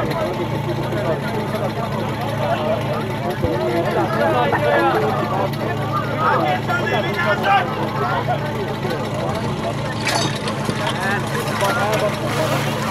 Hãy subscribe cho kênh Ghiền Mì Gõ để không bỏ lỡ những video hấp dẫn.